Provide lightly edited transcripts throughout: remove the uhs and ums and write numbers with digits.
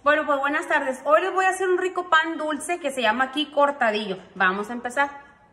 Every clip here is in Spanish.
Bueno, pues buenas tardes. Hoy les voy a hacer un rico pan dulce que se llama aquí cortadillo. Vamos a empezar.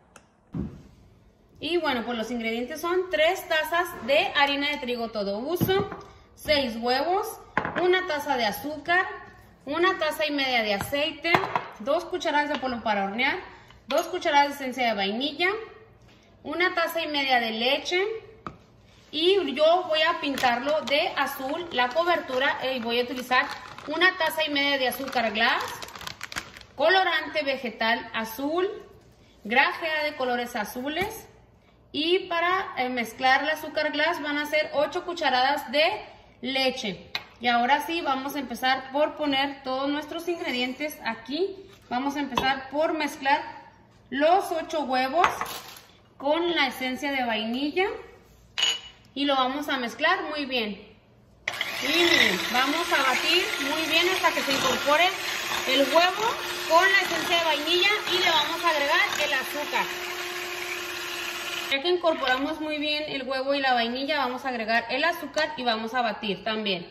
Y bueno, pues los ingredientes son 3 tazas de harina de trigo todo uso, 6 huevos, 1 taza de azúcar, 1 taza y media de aceite, 2 cucharadas de polvo para hornear, 2 cucharadas de esencia de vainilla, 1 taza y media de leche. Y yo voy a pintarlo de azul la cobertura y voy a utilizar 1 taza y media de azúcar glass, colorante vegetal azul, grafea de colores azules. Y para mezclar el azúcar glass van a ser 8 cucharadas de leche. Y ahora sí vamos a empezar por poner todos nuestros ingredientes aquí. Vamos a empezar por mezclar los 8 huevos con la esencia de vainilla. Y lo vamos a mezclar muy bien. Y miren, vamos a batir muy bien hasta que se incorpore el huevo con la esencia de vainilla y le vamos a agregar el azúcar. Ya que incorporamos muy bien el huevo y la vainilla, vamos a agregar el azúcar y vamos a batir también.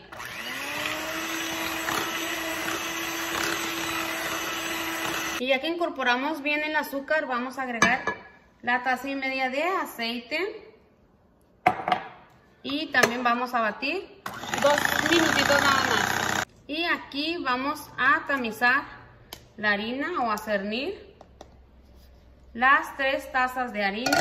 Y ya que incorporamos bien el azúcar, vamos a agregar la taza y media de aceite. Y también vamos a batir 2 minutitos nada más. Y aquí vamos a tamizar la harina o a cernir las 3 tazas de harina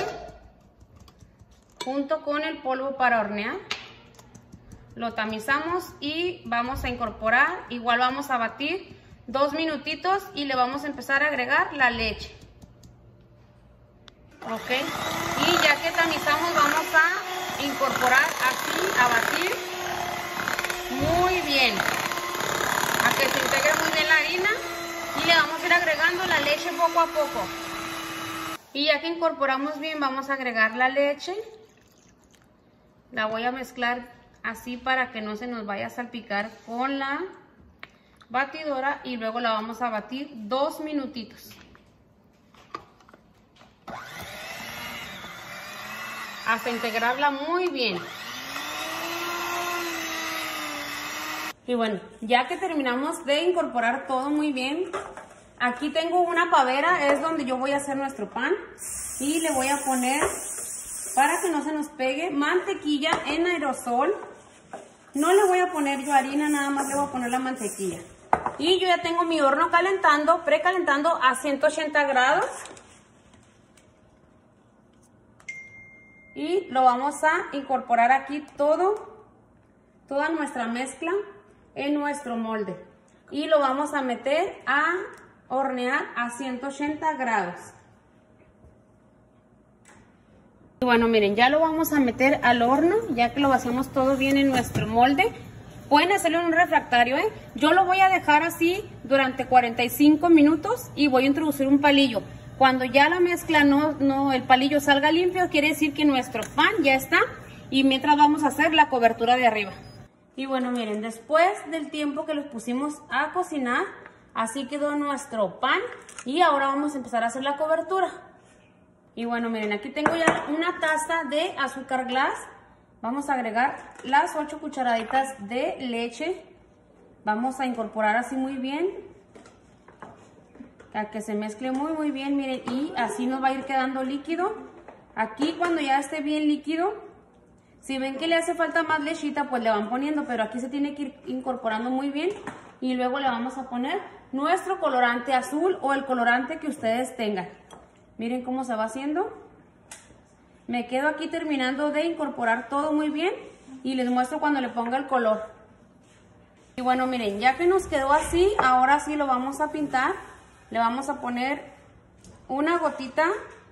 junto con el polvo para hornear. Lo tamizamos y vamos a incorporar, igual vamos a batir 2 minutitos y le vamos a empezar a agregar la leche. Ok, y ya que tamizamos vamos a incorporar aquí a batir muy bien, a que se integre muy bien la harina y le vamos a ir agregando la leche poco a poco. Y ya que incorporamos bien vamos a agregar la leche. La voy a mezclar así para que no se nos vaya a salpicar con la batidora y luego la vamos a batir 2 minutitos. Hasta integrarla muy bien. Y bueno, ya que terminamos de incorporar todo muy bien, aquí tengo una pavera, es donde yo voy a hacer nuestro pan. Y le voy a poner, para que no se nos pegue, mantequilla en aerosol. No le voy a poner yo harina, nada más le voy a poner la mantequilla. Y yo ya tengo mi horno calentando, precalentando a 180 grados. Y lo vamos a incorporar aquí toda nuestra mezcla en nuestro molde. Y lo vamos a meter a hornear a 180 grados. Y bueno, miren, ya lo vamos a meter al horno, ya que lo vaciamos todo bien en nuestro molde. Pueden hacerlo en un refractario, ¿eh? Yo lo voy a dejar así durante 45 minutos y voy a introducir un palillo. Cuando ya la mezcla el palillo salga limpio, quiere decir que nuestro pan ya está. Y mientras vamos a hacer la cobertura de arriba. Y bueno, miren, después del tiempo que los pusimos a cocinar, así quedó nuestro pan. Y ahora vamos a empezar a hacer la cobertura. Y bueno, miren, aquí tengo ya 1 taza de azúcar glass. Vamos a agregar las 8 cucharaditas de leche. Vamos a incorporar así muy bien, a que se mezcle muy bien, miren, y así nos va a ir quedando líquido. Aquí cuando ya esté bien líquido, si ven que le hace falta más lechita, pues le van poniendo, pero aquí se tiene que ir incorporando muy bien. Y luego le vamos a poner nuestro colorante azul o el colorante que ustedes tengan. Miren cómo se va haciendo. Me quedo aquí terminando de incorporar todo muy bien y les muestro cuando le ponga el color. Y bueno, miren, ya que nos quedó así, ahora sí lo vamos a pintar. Le vamos a poner una gotita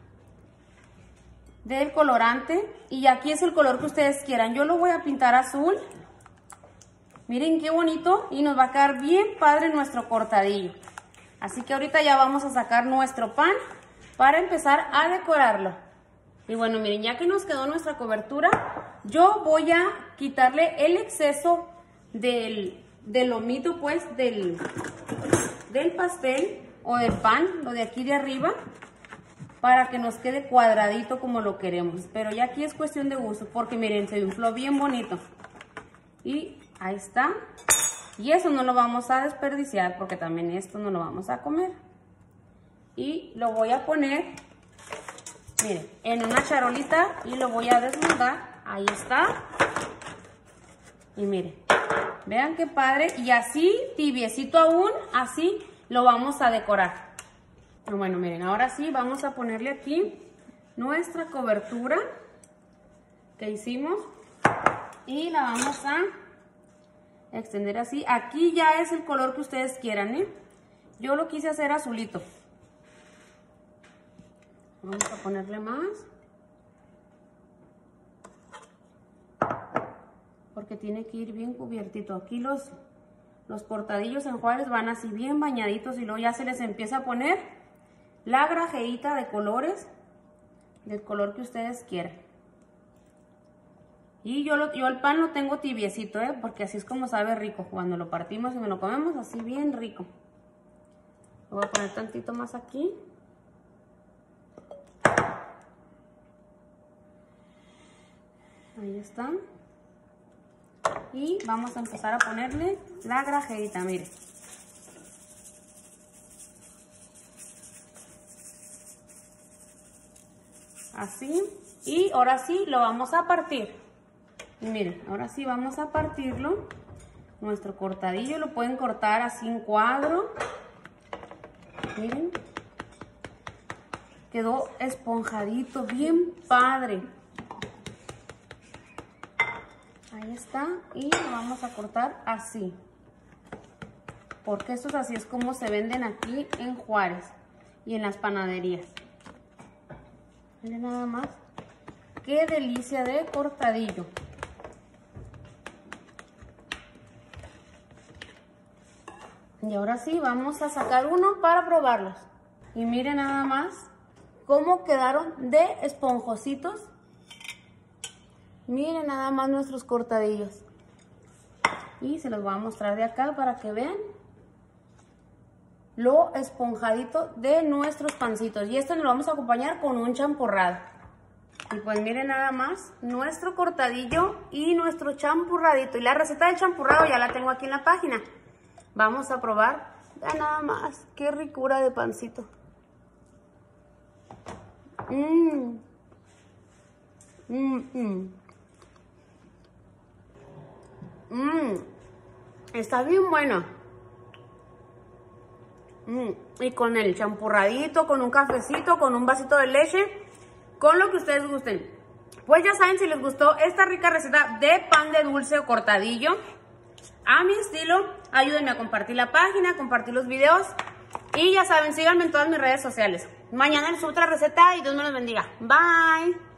del colorante y aquí es el color que ustedes quieran. Yo lo voy a pintar azul. Miren qué bonito y nos va a quedar bien padre nuestro cortadillo. Así que ahorita ya vamos a sacar nuestro pan para empezar a decorarlo. Y bueno, miren, ya que nos quedó nuestra cobertura, yo voy a quitarle el exceso del lomito, pues, del pastel o del pan, lo de aquí de arriba, para que nos quede cuadradito como lo queremos. Pero ya aquí es cuestión de gusto, porque miren, se infló bien bonito. Y ahí está. Y eso no lo vamos a desperdiciar porque también esto no lo vamos a comer. Y lo voy a poner, miren, en una charolita y lo voy a desmoldar. Ahí está. Y miren, vean qué padre. Y así, tibiecito aún, así lo vamos a decorar. Bueno, miren, ahora sí vamos a ponerle aquí nuestra cobertura que hicimos. Y la vamos a extender así. Aquí ya es el color que ustedes quieran, ¿eh? Yo lo quise hacer azulito. Vamos a ponerle más. Porque tiene que ir bien cubiertito. Aquí los cortadillos en Juárez van así bien bañaditos y luego ya se les empieza a poner la grajeita de colores del color que ustedes quieran. Y yo el pan lo tengo tibiecito, porque así es como sabe rico. Cuando lo partimos y me lo comemos así bien rico. Lo voy a poner tantito más aquí. Ahí está. Y vamos a empezar a ponerle la grajeita, miren. Así. Y ahora sí lo vamos a partir. Y miren, ahora sí vamos a partirlo. Nuestro cortadillo lo pueden cortar así en cuadro. Miren. Quedó esponjadito, bien padre. Ahí está. Y lo vamos a cortar así. Porque estos así es como se venden aquí en Juárez y en las panaderías. Miren nada más. Qué delicia de cortadillo. Y ahora sí vamos a sacar uno para probarlos. Y miren nada más cómo quedaron de esponjositos. Miren nada más nuestros cortadillos. Y se los voy a mostrar de acá para que vean lo esponjadito de nuestros pancitos. Y esto nos lo vamos a acompañar con un champurrado. Y pues miren nada más nuestro cortadillo y nuestro champurradito. Y la receta del champurrado ya la tengo aquí en la página. Vamos a probar. Vean nada más, qué ricura de pancito. Está bien bueno. Y con el champurradito, con un cafecito, con un vasito de leche, con lo que ustedes gusten. Pues ya saben, si les gustó esta rica receta de pan de dulce o cortadillo a mi estilo, ayúdenme a compartir la página, a compartir los videos. Y ya saben, síganme en todas mis redes sociales. Mañana les subo otra receta y Dios me los bendiga. Bye.